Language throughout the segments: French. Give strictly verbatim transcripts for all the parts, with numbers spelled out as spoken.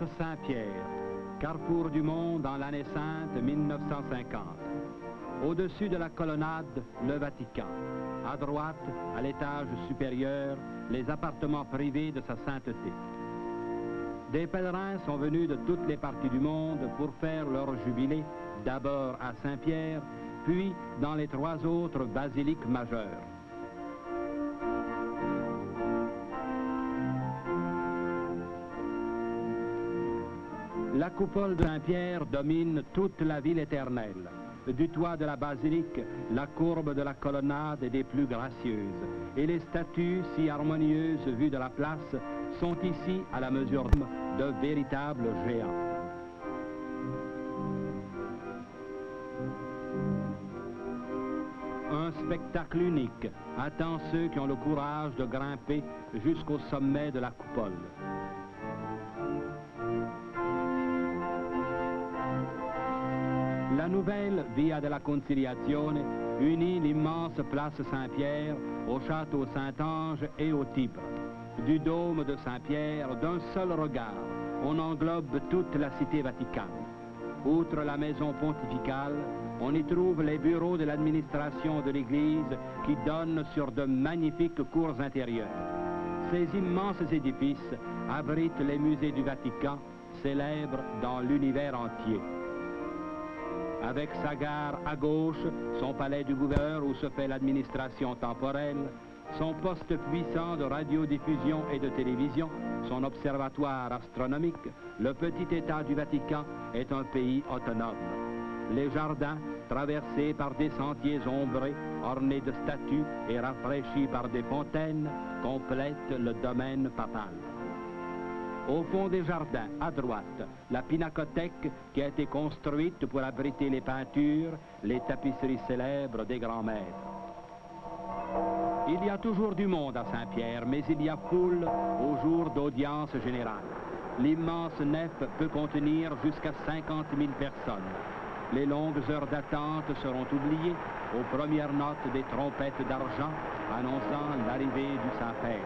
Saint-Pierre, carrefour du monde en l'année sainte mille neuf cent cinquante. Au-dessus de la colonnade, le Vatican. À droite, à l'étage supérieur, les appartements privés de sa sainteté. Des pèlerins sont venus de toutes les parties du monde pour faire leur jubilé, d'abord à Saint-Pierre, puis dans les trois autres basiliques majeures. La coupole de Saint-Pierre domine toute la ville éternelle. Du toit de la basilique, la courbe de la colonnade est des plus gracieuses, et les statues, si harmonieuses vues de la place, sont ici à la mesure de véritables géants. Un spectacle unique attend ceux qui ont le courage de grimper jusqu'au sommet de la coupole. La nouvelle Via della Conciliazione unit l'immense place Saint-Pierre au château Saint-Ange et au Tibre. Du dôme de Saint-Pierre, d'un seul regard, on englobe toute la cité vaticane. Outre la maison pontificale, on y trouve les bureaux de l'administration de l'Église qui donnent sur de magnifiques cours intérieures. Ces immenses édifices abritent les musées du Vatican, célèbres dans l'univers entier. Avec sa gare à gauche, son palais du gouverneur où se fait l'administration temporelle, son poste puissant de radiodiffusion et de télévision, son observatoire astronomique, le petit État du Vatican est un pays autonome. Les jardins, traversés par des sentiers ombrés, ornés de statues et rafraîchis par des fontaines, complètent le domaine papal. Au fond des jardins, à droite, la pinacothèque qui a été construite pour abriter les peintures, les tapisseries célèbres des grands maîtres. Il y a toujours du monde à Saint-Pierre, mais il y a foule au jour d'audience générale. L'immense nef peut contenir jusqu'à cinquante mille personnes. Les longues heures d'attente seront oubliées aux premières notes des trompettes d'argent annonçant l'arrivée du Saint-Père.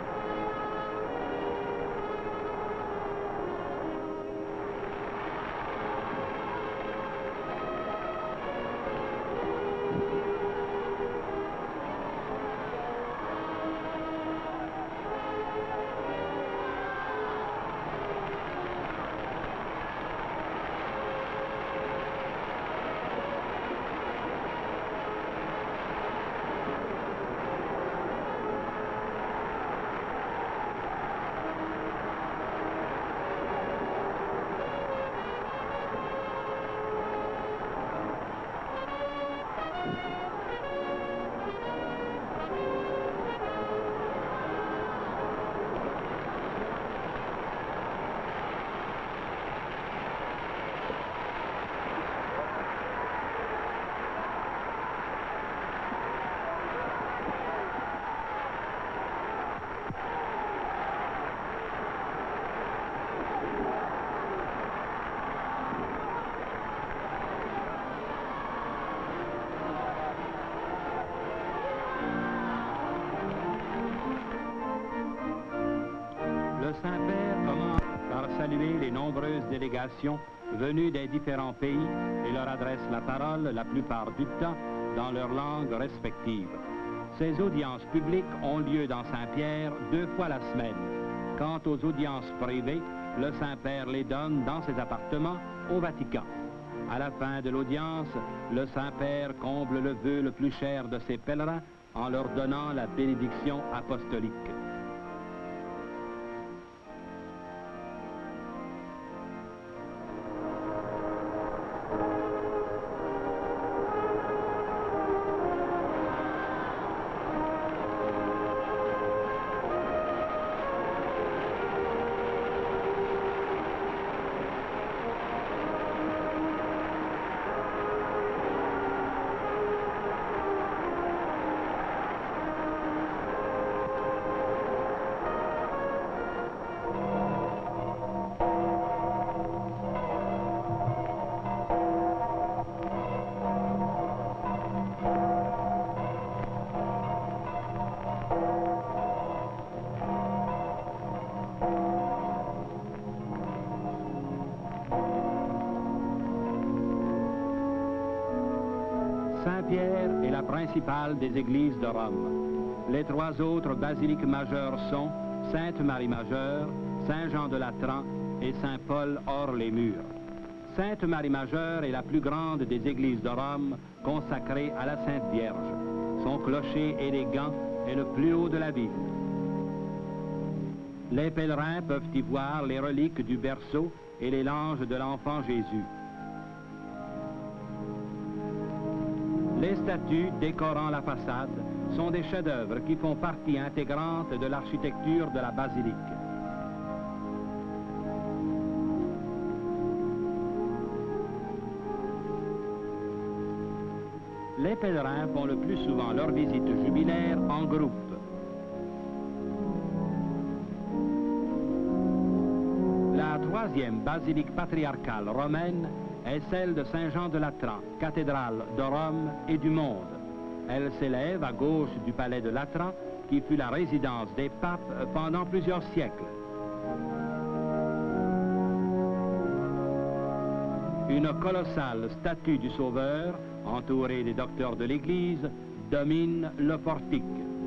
Le Saint-Père commence par saluer les nombreuses délégations venues des différents pays et leur adresse la parole la plupart du temps dans leurs langues respectives. Ces audiences publiques ont lieu dans Saint-Pierre deux fois la semaine. Quant aux audiences privées, le Saint-Père les donne dans ses appartements au Vatican. À la fin de l'audience, le Saint-Père comble le vœu le plus cher de ses pèlerins en leur donnant la bénédiction apostolique. Saint-Pierre est la principale des églises de Rome. Les trois autres basiliques majeures sont Sainte-Marie majeure, Saint-Jean de Latran et Saint-Paul hors les murs. Sainte-Marie majeure est la plus grande des églises de Rome consacrée à la Sainte Vierge. Son clocher élégant est le plus haut de la ville. Les pèlerins peuvent y voir les reliques du berceau et les langes de l'enfant Jésus. Les statues décorant la façade sont des chefs-d'œuvre qui font partie intégrante de l'architecture de la basilique. Les pèlerins font le plus souvent leur visite jubilaire en groupe. La troisième basilique patriarcale romaine est celle de Saint-Jean de Latran, cathédrale de Rome et du monde. Elle s'élève à gauche du palais de Latran, qui fut la résidence des papes pendant plusieurs siècles. Une colossale statue du Sauveur, entourée des docteurs de l'Église, domine le portique.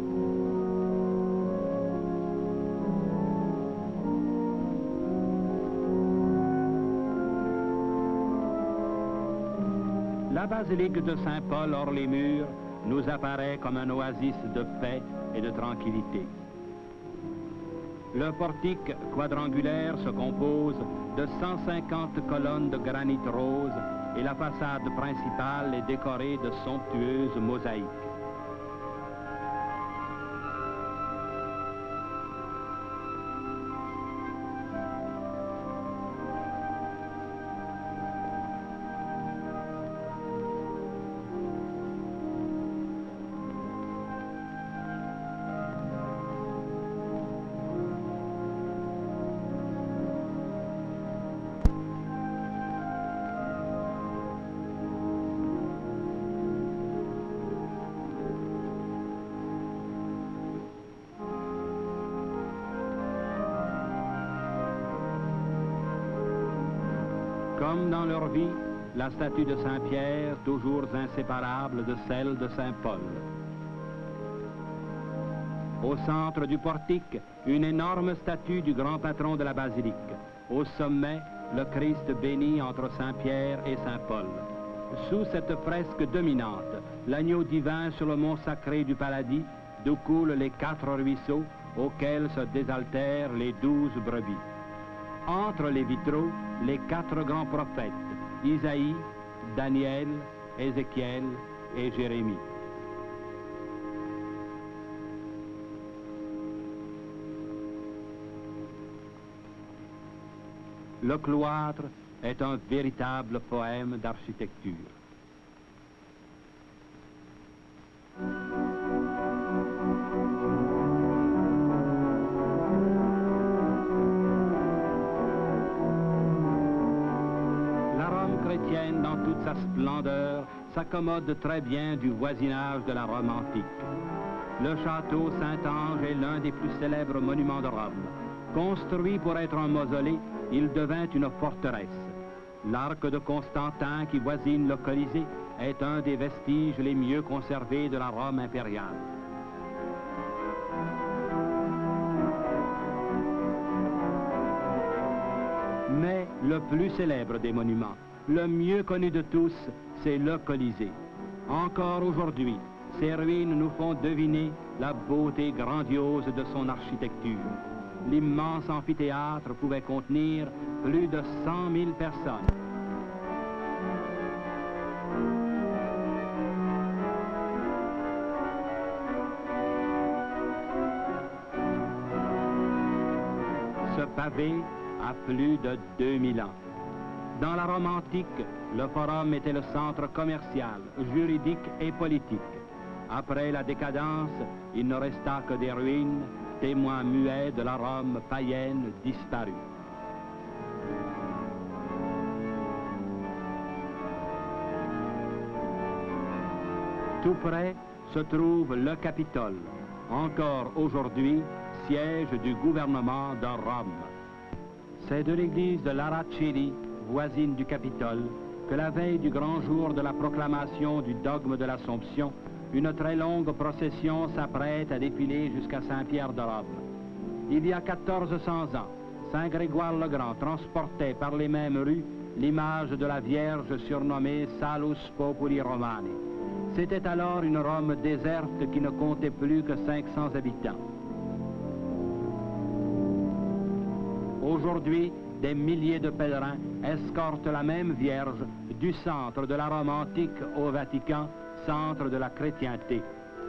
La basilique de Saint-Paul hors les murs nous apparaît comme un oasis de paix et de tranquillité. Le portique quadrangulaire se compose de cent cinquante colonnes de granit rose et la façade principale est décorée de somptueuses mosaïques. Comme dans leur vie, la statue de Saint-Pierre, toujours inséparable de celle de Saint-Paul. Au centre du portique, une énorme statue du grand patron de la basilique. Au sommet, le Christ béni entre Saint-Pierre et Saint-Paul. Sous cette fresque dominante, l'agneau divin sur le mont sacré du paradis, d'où coulent les quatre ruisseaux auxquels se désaltèrent les douze brebis. Entre les vitraux, les quatre grands prophètes, Isaïe, Daniel, Ézéchiel et Jérémie. Le cloître est un véritable poème d'architecture. Chrétienne dans toute sa splendeur s'accommode très bien du voisinage de la Rome antique. Le château Saint-Ange est l'un des plus célèbres monuments de Rome. Construit pour être un mausolée, il devint une forteresse. L'arc de Constantin qui voisine le Colisée est un des vestiges les mieux conservés de la Rome impériale. Mais le plus célèbre des monuments, le mieux connu de tous, c'est le Colisée. Encore aujourd'hui, ces ruines nous font deviner la beauté grandiose de son architecture. L'immense amphithéâtre pouvait contenir plus de cent mille personnes. Ce pavé a plus de deux mille ans. Dans la Rome antique, le forum était le centre commercial, juridique et politique. Après la décadence, il ne resta que des ruines, témoins muets de la Rome païenne disparue. Tout près se trouve le Capitole, encore aujourd'hui siège du gouvernement de Rome. C'est de l'église de l'Araceli, voisine du Capitole, que la veille du grand jour de la proclamation du dogme de l'Assomption, une très longue procession s'apprête à défiler jusqu'à Saint-Pierre de Rome. Il y a quatorze cents ans, Saint Grégoire le Grand transportait par les mêmes rues l'image de la Vierge surnommée Salus Populi Romani. C'était alors une Rome déserte qui ne comptait plus que cinq cents habitants. Aujourd'hui, des milliers de pèlerins escortent la même Vierge du centre de la Rome antique au Vatican, centre de la chrétienté.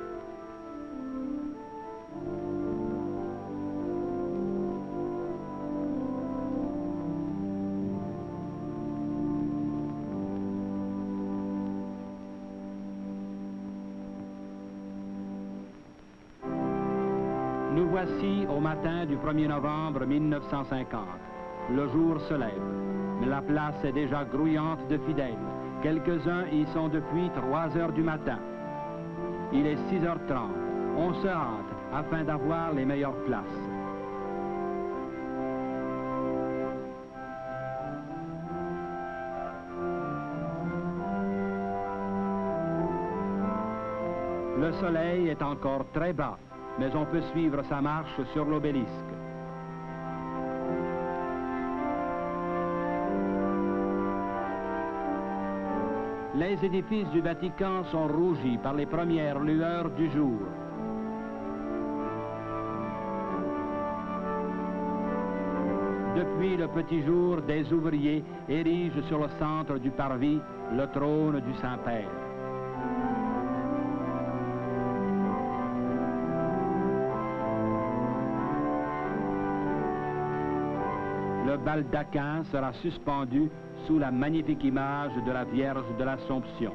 Nous voici au matin du premier novembre mille neuf cent cinquante. Le jour se lève, mais la place est déjà grouillante de fidèles. Quelques-uns y sont depuis trois heures du matin. Il est six heures trente. On se hâte afin d'avoir les meilleures places. Le soleil est encore très bas, mais on peut suivre sa marche sur l'obélisque. Les édifices du Vatican sont rougis par les premières lueurs du jour. Depuis le petit jour, des ouvriers érigent sur le centre du parvis le trône du Saint-Père. Le baldaquin sera suspendu sous la magnifique image de la Vierge de l'Assomption.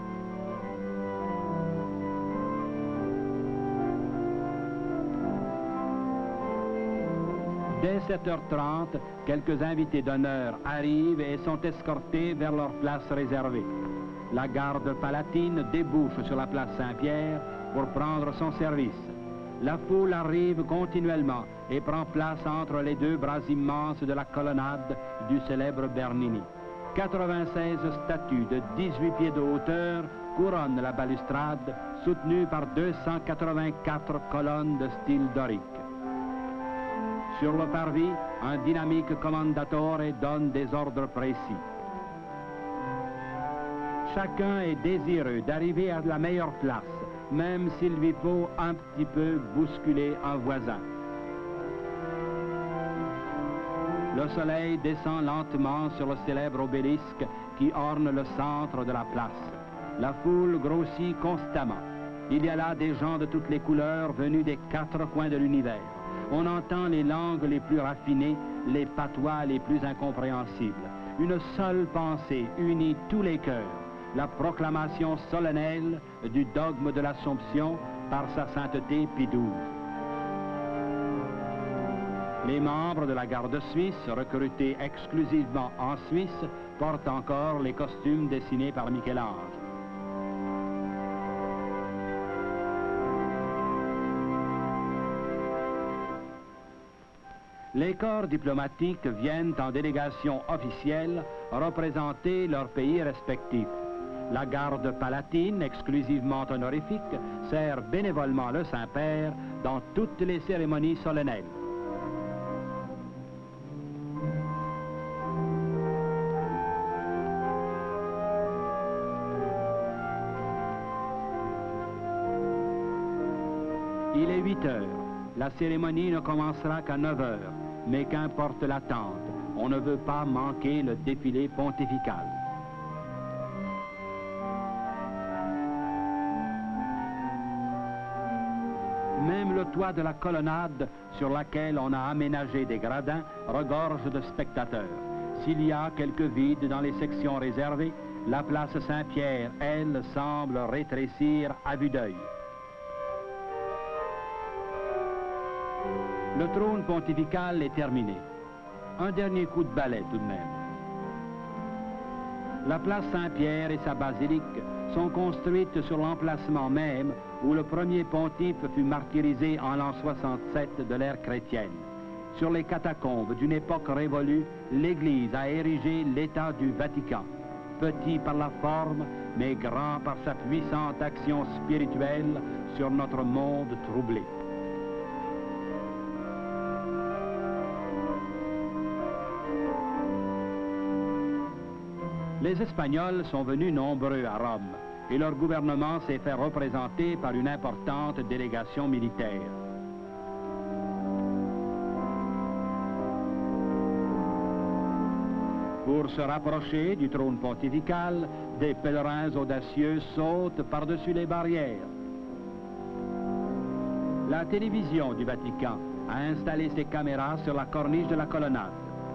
Dès sept heures trente, quelques invités d'honneur arrivent et sont escortés vers leur place réservée. La garde palatine débouche sur la place Saint-Pierre pour prendre son service. La foule arrive continuellement et prend place entre les deux bras immenses de la colonnade du célèbre Bernini. quatre-vingt-seize statues de dix-huit pieds de hauteur couronnent la balustrade, soutenue par deux cent quatre-vingt-quatre colonnes de style dorique. Sur le parvis, un dynamique commendatore donne des ordres précis. Chacun est désireux d'arriver à la meilleure place, même s'il lui faut un petit peu bousculer un voisin. Le soleil descend lentement sur le célèbre obélisque qui orne le centre de la place. La foule grossit constamment. Il y a là des gens de toutes les couleurs venus des quatre coins de l'univers. On entend les langues les plus raffinées, les patois les plus incompréhensibles. Une seule pensée unit tous les cœurs. La proclamation solennelle du dogme de l'Assomption par sa sainteté Pie douze. Les membres de la garde suisse, recrutés exclusivement en Suisse, portent encore les costumes dessinés par Michel-Ange. Les corps diplomatiques viennent en délégation officielle représenter leurs pays respectifs. La garde palatine, exclusivement honorifique, sert bénévolement le Saint-Père dans toutes les cérémonies solennelles. Il est huit heures. La cérémonie ne commencera qu'à neuf heures, mais qu'importe l'attente, on ne veut pas manquer le défilé pontifical. Même le toit de la colonnade sur laquelle on a aménagé des gradins regorge de spectateurs. S'il y a quelques vides dans les sections réservées, la place Saint-Pierre, elle, semble rétrécir à vue d'œil. Le trône pontifical est terminé. Un dernier coup de balai tout de même. La place Saint-Pierre et sa basilique sont construites sur l'emplacement même où le premier pontife fut martyrisé en l'an soixante-sept de l'ère chrétienne. Sur les catacombes d'une époque révolue, l'Église a érigé l'État du Vatican. petit par la forme, mais grand par sa puissante action spirituelle sur notre monde troublé. Les Espagnols sont venus nombreux à Rome et leur gouvernement s'est fait représenter par une importante délégation militaire. Pour se rapprocher du trône pontifical, des pèlerins audacieux sautent par-dessus les barrières. La télévision du Vatican a installé ses caméras sur la corniche de la colonnade.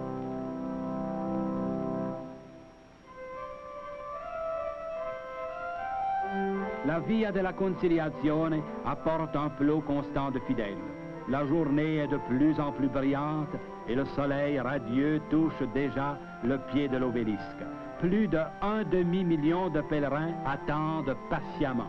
La Via della Conciliazione apporte un flot constant de fidèles. La journée est de plus en plus brillante et le soleil radieux touche déjà le pied de l'obélisque. Plus de un demi-million de pèlerins attendent patiemment.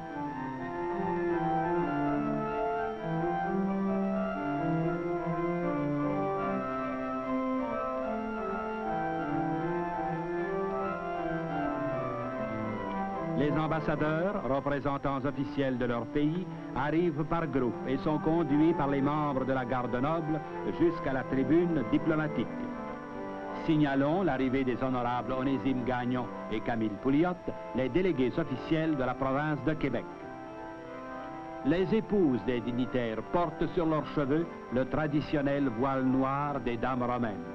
Les ambassadeurs, représentants officiels de leur pays, arrivent par groupe et sont conduits par les membres de la garde noble jusqu'à la tribune diplomatique. Signalons l'arrivée des honorables Onésime Gagnon et Camille Pouliot, les délégués officiels de la province de Québec. Les épouses des dignitaires portent sur leurs cheveux le traditionnel voile noir des dames romaines.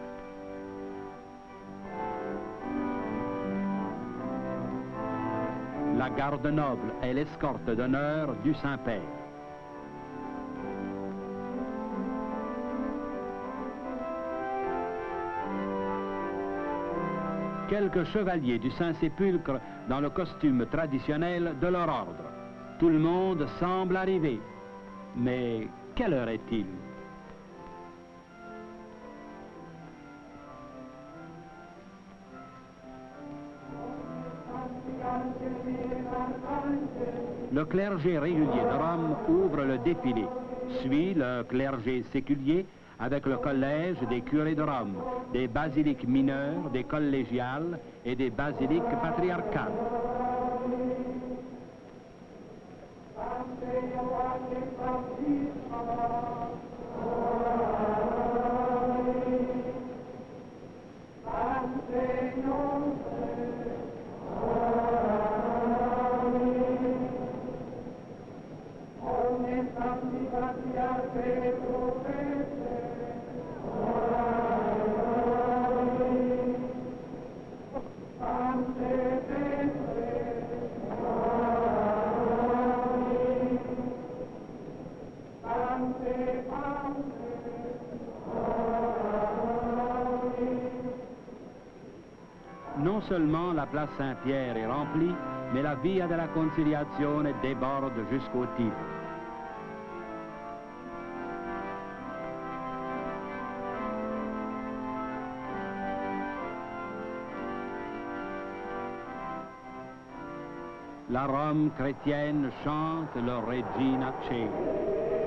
La garde noble est l'escorte d'honneur du Saint-Père. Quelques chevaliers du Saint-Sépulcre dans le costume traditionnel de leur ordre. Tout le monde semble arriver. Mais quelle heure est-il? Le clergé régulier de Rome ouvre le défilé, suit le clergé séculier avec le collège des curés de Rome, des basiliques mineures, des collégiales et des basiliques patriarcales. Non seulement la place Saint-Pierre est remplie, mais la Via della Conciliazione déborde jusqu'au Tibre. La Rome chrétienne chante le Regina Coeli.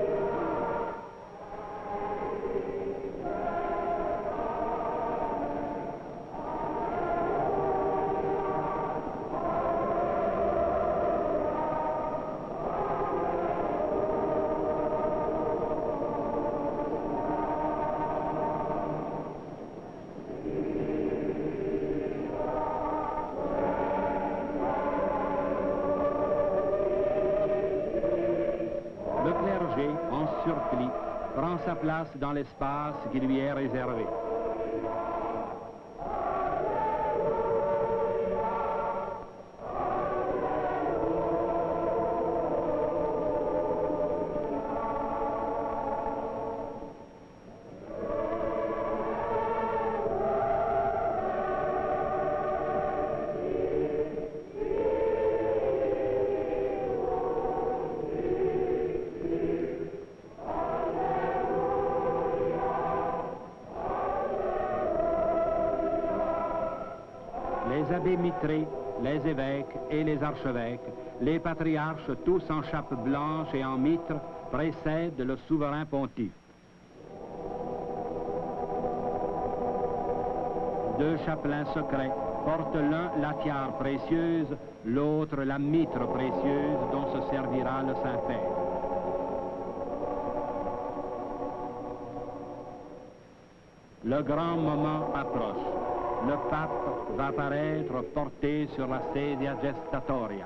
Surplis, prend sa place dans l'espace qui lui est réservé. Les abbés mitrés, les évêques et les archevêques, les patriarches, tous en chape blanche et en mitre, précèdent le souverain pontife. Deux chapelains secrets porte l'un la tiare précieuse, l'autre la mitre précieuse dont se servira le Saint-Père. Le grand moment approche. Le pape va paraître porté sur la sedia gestatoria.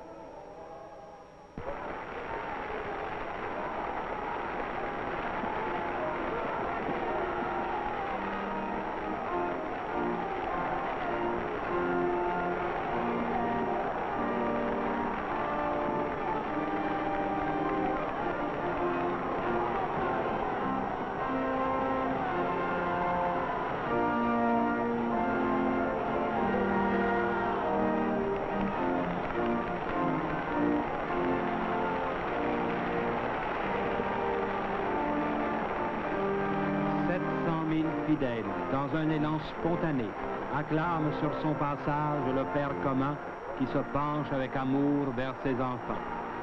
Fidèle, dans un élan spontané, acclame sur son passage le Père commun qui se penche avec amour vers ses enfants.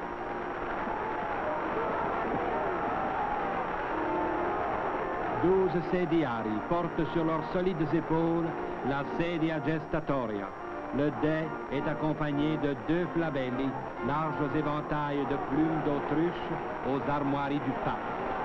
Douze sediari portent sur leurs solides épaules la sedia gestatoria. Le dais est accompagné de deux flabelli, larges éventails de plumes d'autruche aux armoiries du pape.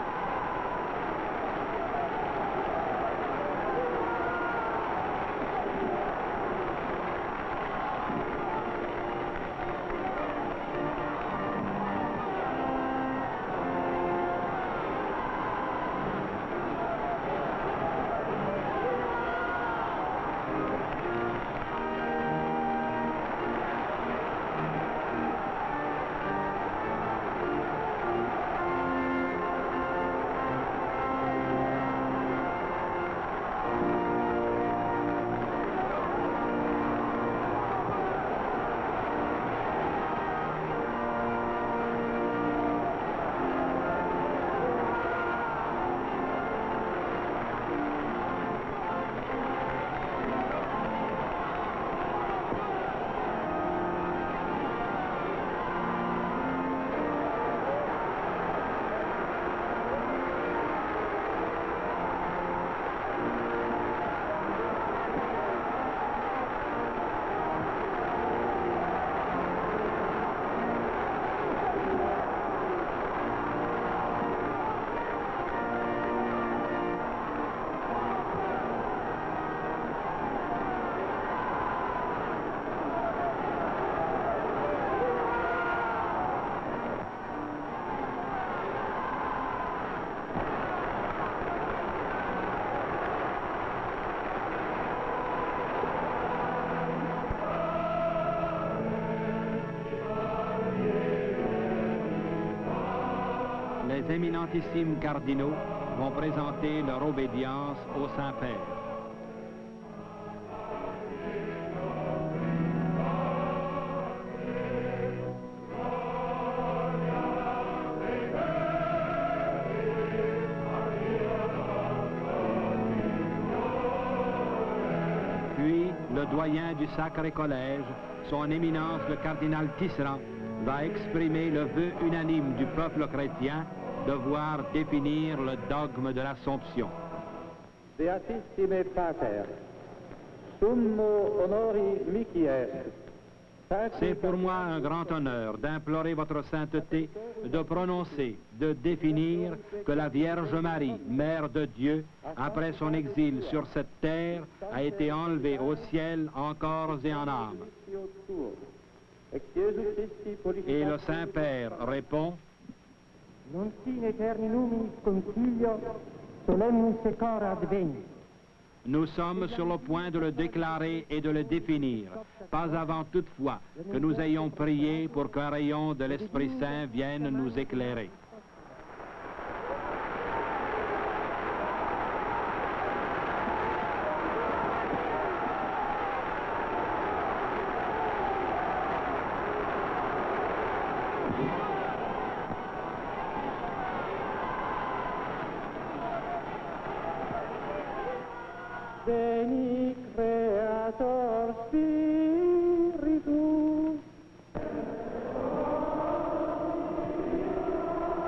Les éminentissimes cardinaux vont présenter leur obédience au Saint-Père. Puis, le doyen du Sacré Collège, son éminence le cardinal Tisserand, va exprimer le vœu unanime du peuple chrétien de voir définir le dogme de l'Assomption. Beatissime Pater, summo honori mihi est. C'est pour moi un grand honneur d'implorer votre sainteté de prononcer, de définir que la Vierge Marie, Mère de Dieu, après son exil sur cette terre, a été enlevée au ciel en corps et en âme. Et le Saint-Père répond: Non sine eternum concilio solemnis secor adveni. Nous sommes sur le point de le déclarer et de le définir, pas avant toutefois que nous ayons prié pour qu'un rayon de l'Esprit Saint vienne nous éclairer. Veni Creator Spiritus.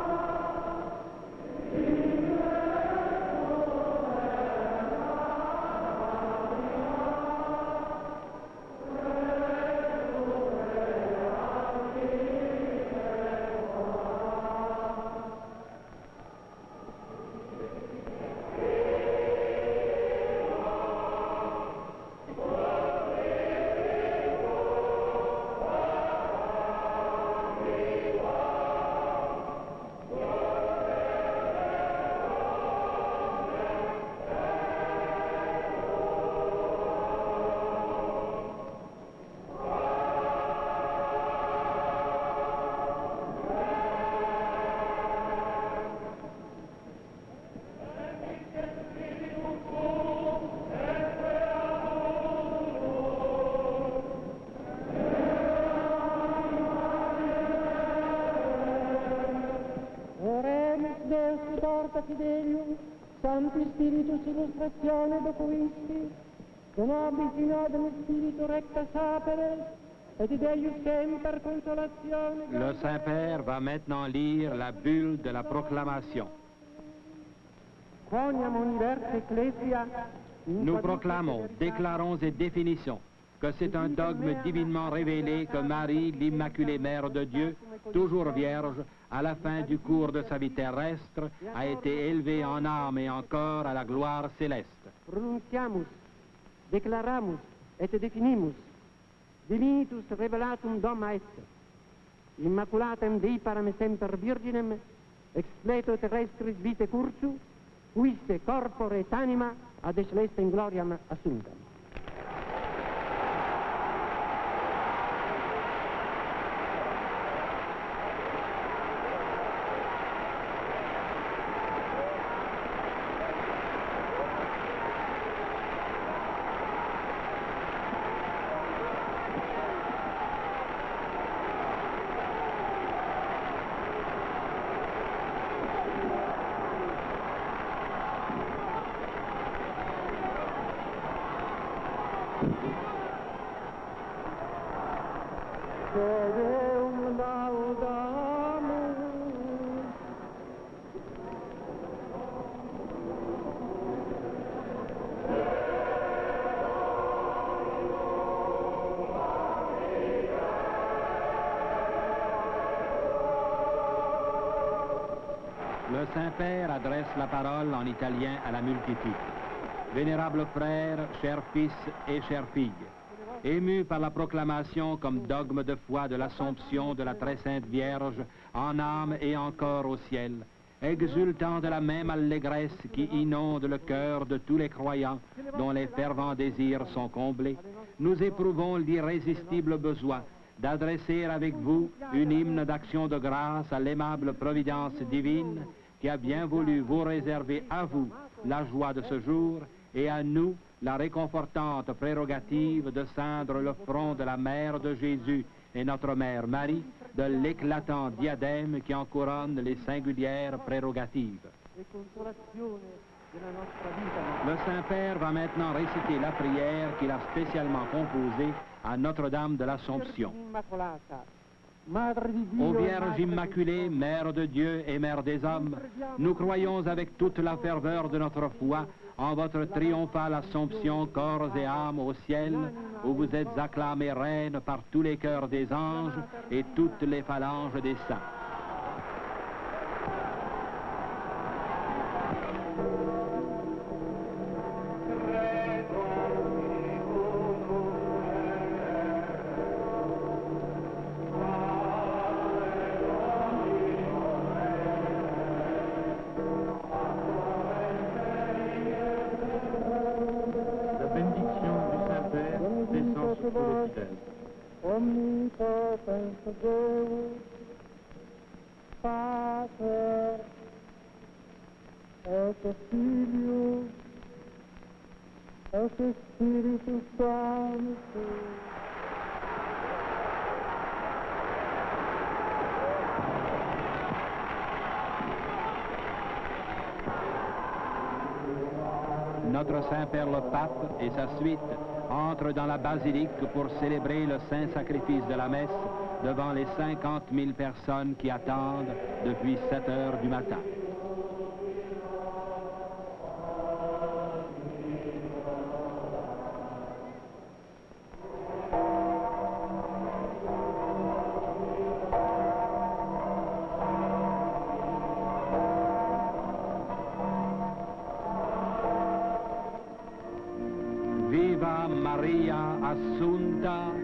Parta Fidelium, Sancti Spiritus Illustratione Docuisti, Donobis in ordine Spiritu Recta Sapere, et Deius Semper Consolatione. Le Saint-Père va maintenant lire la bulle de la proclamation. Quoniam universa ecclesia, Nous proclamons, déclarons et définissons que c'est un dogme divinement révélé que Marie, l'Immaculée Mère de Dieu, toujours vierge, à la fin du cours de sa vie terrestre, a été élevée en âme et en corps à la gloire céleste. pronunciamus, declaramus et definimus, divinitus revelatum dogma est, immaculatem Dei param semper virginem, expleto terrestris vitae cursu, quiste corpore et anima ad celeste in gloriam assumptam. Le Saint-Père adresse la parole en italien à la multitude. Vénérables frères, chers fils et chères filles, émus par la proclamation comme dogme de foi de l'Assomption de la très sainte Vierge en âme et en corps au ciel, exultant de la même allégresse qui inonde le cœur de tous les croyants dont les fervents désirs sont comblés, nous éprouvons l'irrésistible besoin d'adresser avec vous une hymne d'action de grâce à l'aimable providence divine qui a bien voulu vous réserver à vous la joie de ce jour et à nous la réconfortante prérogative de ceindre le front de la Mère de Jésus et notre Mère Marie de l'éclatant diadème qui en couronne les singulières prérogatives. Le Saint-Père va maintenant réciter la prière qu'il a spécialement composée à Notre-Dame de l'Assomption. Ô Vierge Immaculée, Mère de Dieu et Mère des hommes, nous croyons avec toute la ferveur de notre foi en votre triomphale Assomption, corps et âme au ciel, où vous êtes acclamée Reine par tous les cœurs des anges et toutes les phalanges des saints. Omnipotens Deus, Pater, et Filius, et Spiritus Sanctus. Notre Saint-Père le Pape et sa suite entrent dans la basilique pour célébrer le saint sacrifice de la messe devant les cinquante mille personnes qui attendent depuis sept heures du matin. Viva Maria Assunta,